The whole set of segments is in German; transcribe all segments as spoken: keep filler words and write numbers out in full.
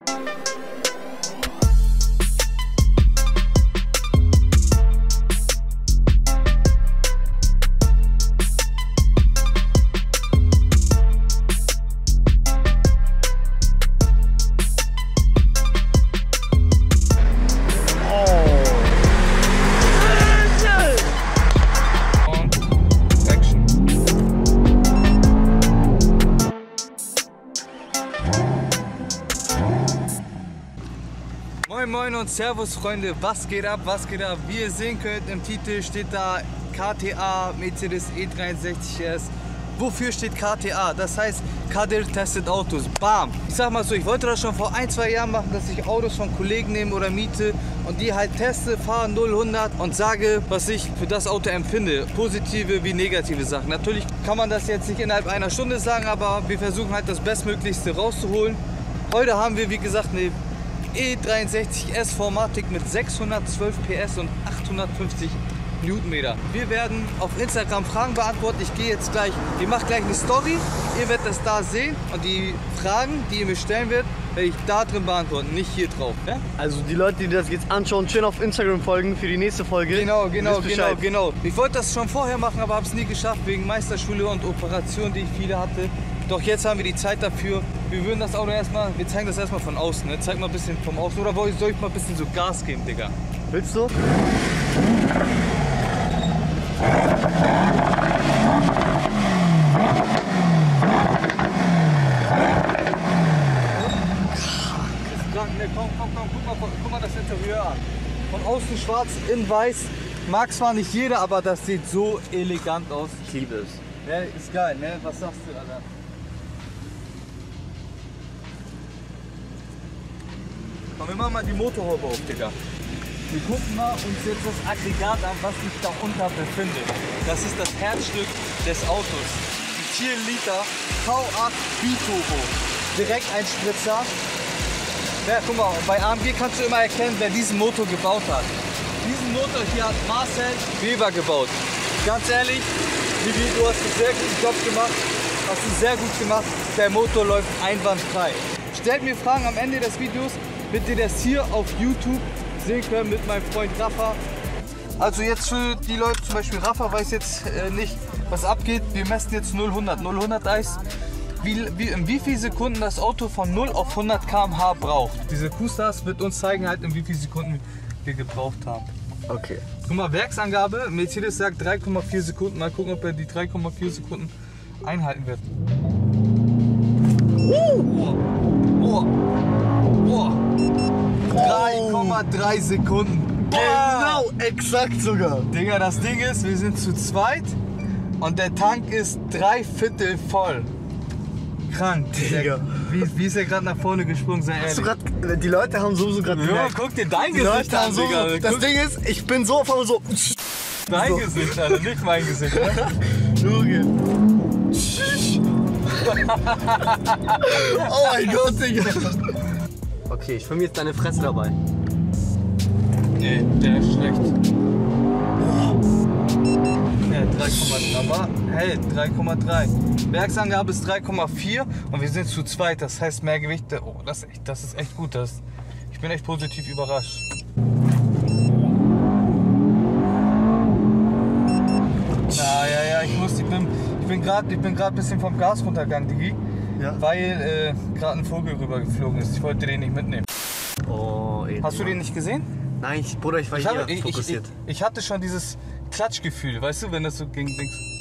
Moin Moin und Servus Freunde, was geht ab, was geht ab? Wie ihr sehen könnt, im Titel steht da K T A Mercedes E dreiundsechzig S. Wofür steht K T A? Das heißt, Kadir testet Autos. Bam! Ich sag mal so, ich wollte das schon vor ein, zwei Jahren machen, dass ich Autos von Kollegen nehme oder miete und die halt teste, fahre null hundert und sage, was ich für das Auto empfinde. Positive wie negative Sachen. Natürlich kann man das jetzt nicht innerhalb einer Stunde sagen, aber wir versuchen halt das Bestmöglichste rauszuholen. Heute haben wir, wie gesagt, eine E dreiundsechzig S Formatic mit sechshundertzwölf P S und achthundertfünfzig Newtonmeter. Wir werden auf Instagram Fragen beantworten. Ich gehe jetzt gleich, ihr macht gleich eine Story, ihr werdet das da sehen und die Fragen, die ihr mir stellen werdet, werde ich da drin beantworten, nicht hier drauf. Ja? Also die Leute, die das jetzt anschauen, schön auf Instagram folgen für die nächste Folge. Genau, genau, genau, genau. Ich wollte das schon vorher machen, aber habe es nie geschafft wegen Meisterschule und Operationen, die ich viele hatte. Doch jetzt haben wir die Zeit dafür. Wir würden das Auto erstmal, wir zeigen das erstmal von außen. Ne? Zeig mal ein bisschen vom Außen. Oder soll ich mal ein bisschen so Gas geben, Digga? Willst du? Ne, komm, komm, komm, guck mal, guck mal das Interieur an. Von außen schwarz, in weiß. Mag zwar nicht jeder, aber das sieht so elegant aus. Ich liebe es. Ja, ist geil, ne? Was sagst du, Alter? Komm, wir machen mal die Motorhaube auf, Digga. Wir gucken mal uns jetzt das Aggregat an, was sich da unter befindet. Das ist das Herzstück des Autos. Ein vier Liter V acht Biturbo. Direkt ein Spritzer. Ja, guck mal, bei A M G kannst du immer erkennen, wer diesen Motor gebaut hat. Diesen Motor hier hat Marcel Weber gebaut. Ganz ehrlich, Vivi, du hast einen sehr guten Job gemacht. Hast du sehr gut gemacht. Der Motor läuft einwandfrei. Stellt mir Fragen am Ende des Videos, damit ihr das hier auf YouTube sehen könnt mit meinem Freund Rafa. Also jetzt für die Leute, zum Beispiel Rafa weiß jetzt äh, nicht, was abgeht. Wir messen jetzt null hundert. null hundert heißt, wie, wie, in wie vielen Sekunden das Auto von null auf hundert Kilometer pro Stunde braucht. Diese Q-Stars wird uns zeigen, halt, in wie vielen Sekunden wir gebraucht haben. Okay. Guck mal, Werksangabe, Mercedes sagt drei Komma vier Sekunden. Mal gucken, ob er die drei Komma vier Sekunden einhalten wird. Oh, oh, oh. drei Komma drei Sekunden. Genau, exakt sogar. Digga, das Ding ist, wir sind zu zweit und der Tank ist drei Viertel voll. Krank. Digga. Wie, wie ist er gerade nach vorne gesprungen? Sei ehrlich. Hast du grad, die Leute haben sowieso gerade Ja, gemerkt. guck dir dein Die Gesicht Leute haben an, so, Digga. das Guck, Ding ist, ich bin so auf einmal so. dein so. Gesicht, Alter, nicht mein Gesicht. Ne? Junge. Oh mein Gott, Digga. Okay, ich filme jetzt deine Fresse dabei. Nee, der ist schlecht. Ja, drei Komma drei, aber hey, drei Komma drei. Werksangabe ist drei Komma vier und wir sind zu zweit, das heißt mehr Gewicht. Oh, das ist echt, das ist echt gut. Das, ich bin echt positiv überrascht. Na ja, ja, ich muss, ich bin, ich bin gerade, ich bin gerade ein bisschen vom Gas runtergegangen, Digi, Ja? weil äh, gerade ein Vogel rüber geflogen ist. Ich wollte den nicht mitnehmen. Oh, ey. Hast du den nicht gesehen? Nein, ich, Bruder, ich war Ich, hier habe, ich, ich, fokussiert. ich, ich hatte schon dieses Klatschgefühl, weißt du, wenn das so ging.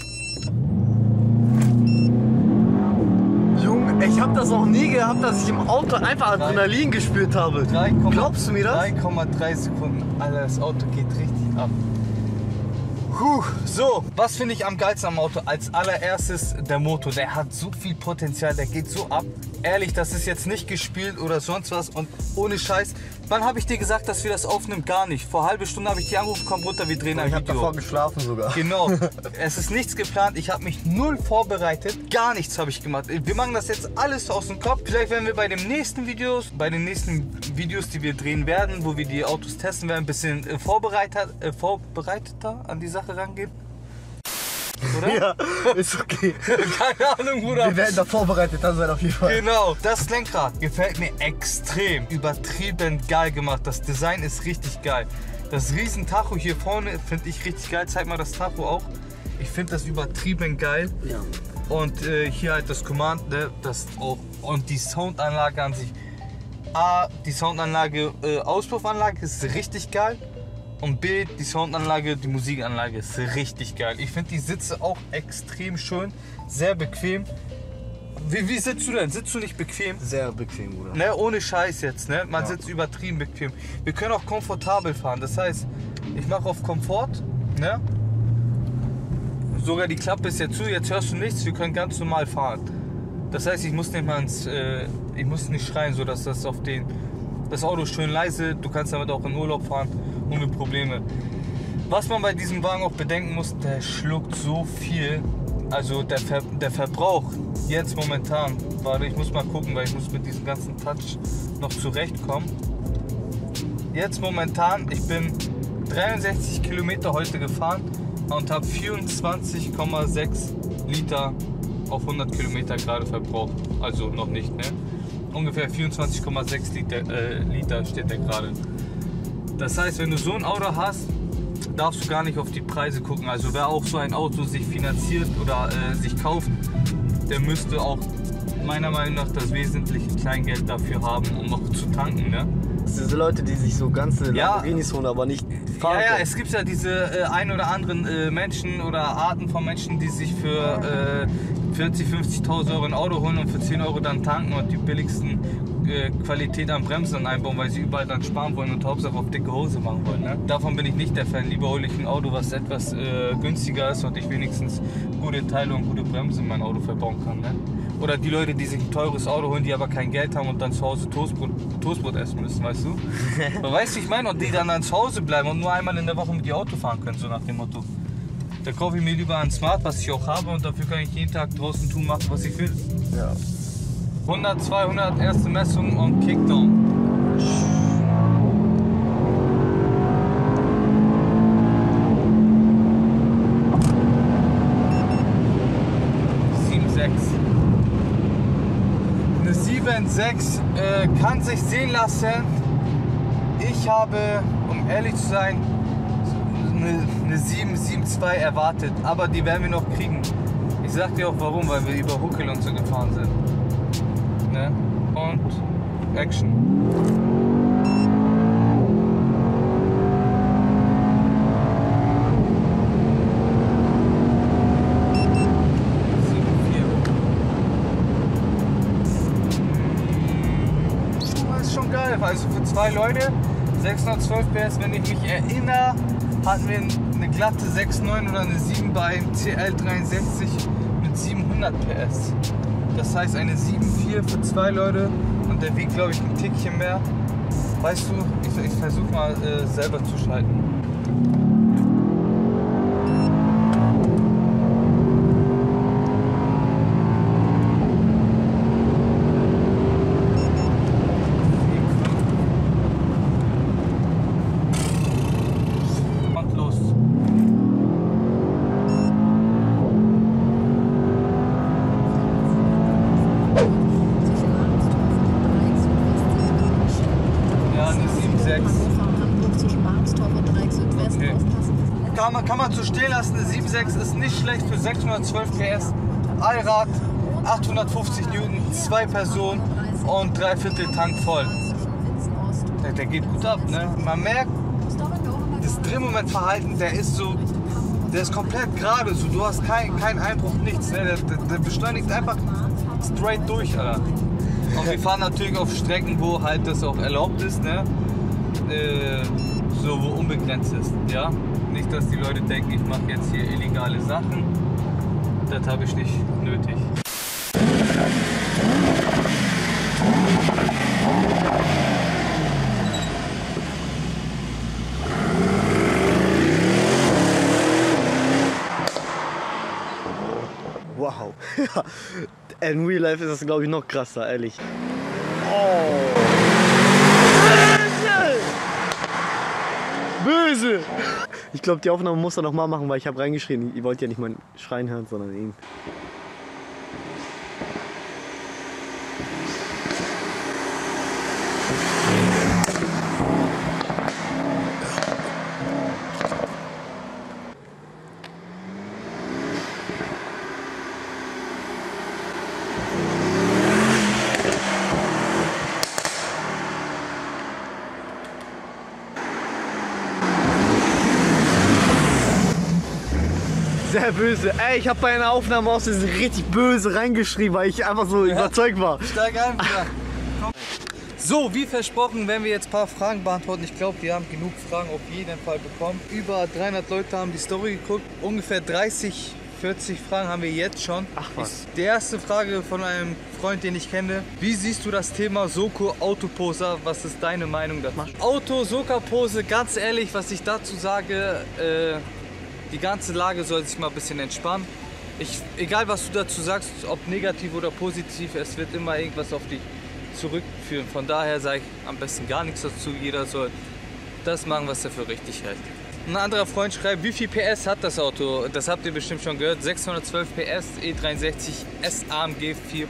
Junge, ich habe das noch nie gehabt, dass ich im Auto einfach Adrenalin gespürt habe. drei, Glaubst du mir das? drei Komma drei Sekunden. Alter, das Auto geht richtig ab. Puh, so, was finde ich am geilsten am Auto? Als allererstes der Motor. Der hat so viel Potenzial, der geht so ab. Ehrlich, das ist jetzt nicht gespielt oder sonst was und ohne Scheiß. Wann habe ich dir gesagt, dass wir das aufnehmen? Gar nicht. Vor einer halben Stunde habe ich die angerufen, komm runter, wir drehen ein Ich Video. habe davor geschlafen sogar. Genau. Es ist nichts geplant. Ich habe mich null vorbereitet. Gar nichts habe ich gemacht. Wir machen das jetzt alles aus dem Kopf. Vielleicht werden wir bei den nächsten Videos, bei den nächsten Videos, die wir drehen werden, wo wir die Autos testen werden, ein bisschen vorbereiter, äh, vorbereiteter an die Sache rangehen. oder? Ja, ist okay. Keine Ahnung, Bruder. Wir werden da vorbereitet dann sein auf jeden Fall. Genau, das Lenkrad gefällt mir extrem übertrieben geil gemacht. Das Design ist richtig geil. Das riesen Tacho hier vorne finde ich richtig geil. Zeig mal das Tacho auch. Ich finde das übertrieben geil. Ja. Und äh, hier halt das Command, ne, das auch. Und die Soundanlage an sich. A, die Soundanlage, äh, Auspuffanlage ist richtig geil. Und B, die Soundanlage, die Musikanlage ist richtig geil. Ich finde die Sitze auch extrem schön, sehr bequem. Wie, wie sitzt du denn? Sitzt du nicht bequem? Sehr bequem, Bruder. Ne, ohne Scheiß jetzt, ne? Man Ja. sitzt übertrieben bequem. Wir können auch komfortabel fahren. Das heißt, ich mache auf Komfort, ne? Sogar die Klappe ist jetzt zu, jetzt hörst du nichts, wir können ganz normal fahren. Das heißt, ich muss nicht mal ins, äh, ich muss nicht schreien, so dass das auf den, das Auto ist schön leise, du kannst damit auch in Urlaub fahren, ohne Probleme. Was man bei diesem Wagen auch bedenken muss, der schluckt so viel, also der, Ver, der Verbrauch jetzt momentan, warte, ich muss mal gucken, weil ich muss mit diesem ganzen Touch noch zurechtkommen. Jetzt momentan, ich bin dreiundsechzig Kilometer heute gefahren und habe vierundzwanzig Komma sechs Liter auf hundert Kilometer gerade verbraucht. Also noch nicht, ne? Ungefähr vierundzwanzig Komma sechs Liter, äh, Liter steht der gerade. Das heißt, wenn du so ein Auto hast, darfst du gar nicht auf die Preise gucken. Also wer auch so ein Auto sich finanziert oder äh, sich kauft, der müsste auch meiner Meinung nach das wesentliche Kleingeld dafür haben, um noch zu tanken, ne? Das sind diese Leute, die sich so ganze Ja. Lamborghinis holen, aber nicht fahren Ja, ja, können. es gibt ja diese äh, ein oder anderen äh, Menschen oder Arten von Menschen, die sich für äh, vierzig, fünfzigtausend Euro ein Auto holen und für zehn Euro dann tanken und die billigsten äh, Qualität an Bremsen einbauen, weil sie überall dann sparen wollen und Hauptsache auf dicke Hose machen wollen. Ne? Davon bin ich nicht der Fan. Lieber hole ich ein Auto, was etwas äh, günstiger ist und ich wenigstens gute Teile und gute Bremsen in mein Auto verbauen kann. Ne? Oder die Leute, die sich ein teures Auto holen, die aber kein Geld haben und dann zu Hause Toastbrot, Toastbrot essen müssen, weißt du? Aber weißt du, ich meine, und die dann, dann zu Hause bleiben und nur einmal in der Woche mit ihr Auto fahren können, so nach dem Motto. Da kaufe ich mir lieber ein Smart, was ich auch habe, und dafür kann ich jeden Tag draußen tun, machen, was ich will. Ja. hundert, zweihundert, erste Messung und Kickdown. sieben sechs. Eine sieben sechs äh, kann sich sehen lassen. Ich habe, um ehrlich zu sein, eine, eine sieben, sieben zwei erwartet, aber die werden wir noch kriegen. Ich sag dir auch warum, weil wir über Huckel und so gefahren sind. Ne? Und Action. Schon geil, also für zwei Leute sechshundertzwölf P S, wenn ich mich erinnere, hatten wir eine glatte sechs Komma neun oder eine sieben beim C L dreiundsechzig mit siebenhundert P S. Das heißt eine sieben Komma vier für zwei Leute und der wiegt, glaube ich, ein Tickchen mehr. Weißt du, ich, ich versuche mal äh, selber zu schalten. Kann man, kann man so stehen lassen, eine sieben sechs ist nicht schlecht für sechshundertzwölf P S. Allrad, achthundertfünfzig Newton, zwei Personen und drei Viertel Tank voll. Der, der geht gut ab, ne? Man merkt, das Drehmomentverhalten, der ist so, der ist komplett gerade, so, du hast keinen kein Einbruch, nichts, ne? Der, der, der beschleunigt einfach straight durch, Alter. Und wir fahren natürlich auf Strecken, wo halt das auch erlaubt ist, ne? Äh, so wo unbegrenzt ist, ja? Nicht, dass die Leute denken, ich mache jetzt hier illegale Sachen. Das habe ich nicht nötig. Wow. In Real Life ist das, glaube ich, noch krasser, ehrlich. Oh. Böse! Böse! Ich glaube, die Aufnahme muss er noch mal machen, weil ich habe reingeschrien. Ihr wollt ja nicht mein Schreien hören, sondern ihn. Sehr böse. Ey, ich habe bei einer Aufnahme aus Versehen richtig böse reingeschrieben, weil ich einfach so ja. überzeugt war. Steig ein, Bruder. So, wie versprochen, werden wir jetzt ein paar Fragen beantworten. Ich glaube, wir haben genug Fragen auf jeden Fall bekommen. Über dreihundert Leute haben die Story geguckt. Ungefähr dreißig, vierzig Fragen haben wir jetzt schon. Ach was. Die erste Frage von einem Freund, den ich kenne. Wie siehst du das Thema Soko Autoposer? Was ist deine Meinung dazu? Auto-Soka-Pose, ganz ehrlich, was ich dazu sage, äh, die ganze Lage soll sich mal ein bisschen entspannen. Ich, egal was du dazu sagst, ob negativ oder positiv, es wird immer irgendwas auf dich zurückführen. Von daher sage ich am besten gar nichts dazu. Jeder soll das machen, was er für richtig hält. Ein anderer Freund schreibt, wie viel P S hat das Auto? Das habt ihr bestimmt schon gehört. sechshundertzwölf P S, E dreiundsechzig S A M G vier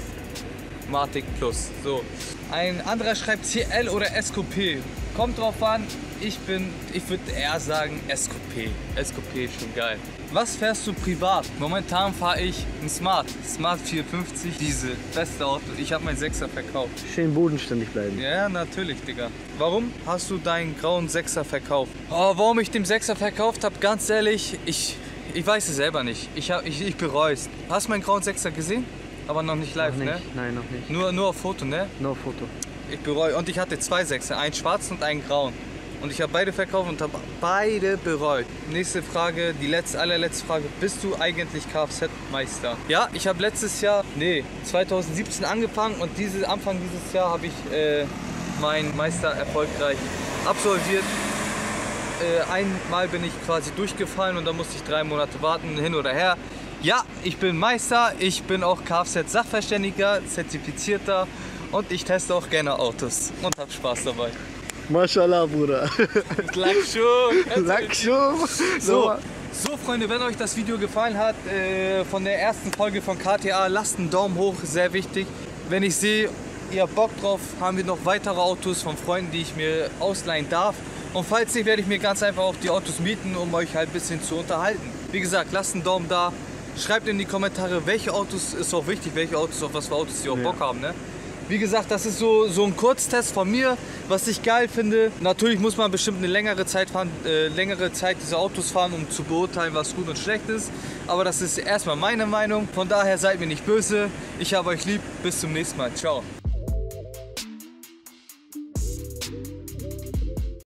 Matic Plus. So. Ein anderer schreibt C L oder S Q P. Kommt drauf an. Ich bin, ich würde eher sagen S Q P. S Q P ist schon geil. Was fährst du privat? Momentan fahre ich ein Smart. Smart vierhundertfünfzig, Diesel. Beste Auto. Ich habe meinen Sechser verkauft. Schön bodenständig bleiben. Ja, natürlich, Digga. Warum hast du deinen grauen Sechser verkauft? Oh, warum ich den Sechser verkauft habe? Ganz ehrlich, ich, ich weiß es selber nicht. Ich, ich, ich bereue es. Hast du meinen grauen Sechser gesehen? Aber noch nicht live, noch nicht. ne? Nein, noch nicht. Nur, nur auf Foto, ne? Nur auf Foto. Ich bereue. Und ich hatte zwei Sechser. Einen schwarzen und einen grauen. Und ich habe beide verkauft und habe beide bereut. Nächste Frage, die letzte, allerletzte Frage. Bist du eigentlich Kfz-Meister? Ja, ich habe letztes Jahr, nee, zweitausendsiebzehn angefangen und diese, Anfang dieses Jahr habe ich äh, meinen Meister erfolgreich absolviert. Äh, einmal bin ich quasi durchgefallen und da musste ich drei Monate warten, hin oder her. Ja, ich bin Meister, ich bin auch Kfz-Sachverständiger, zertifizierter und ich teste auch gerne Autos und habe Spaß dabei. Mashallah, Bruder. Lackschum. Lackschum. So, so, Freunde, wenn euch das Video gefallen hat, äh, von der ersten Folge von K T A, lasst einen Daumen hoch, sehr wichtig. Wenn ich sehe, ihr habt Bock drauf, haben wir noch weitere Autos von Freunden, die ich mir ausleihen darf. Und falls nicht, werde ich mir ganz einfach auch die Autos mieten, um euch halt ein bisschen zu unterhalten. Wie gesagt, lasst einen Daumen da. Schreibt in die Kommentare, welche Autos, ist auch wichtig, welche Autos, auf was für Autos ihr auch Bock haben, ne? Wie gesagt, das ist so, so ein Kurztest von mir, was ich geil finde. Natürlich muss man bestimmt eine längere Zeit fahren, äh, längere Zeit diese Autos fahren, um zu beurteilen, was gut und schlecht ist. Aber das ist erstmal meine Meinung. Von daher seid mir nicht böse. Ich habe euch lieb. Bis zum nächsten Mal. Ciao.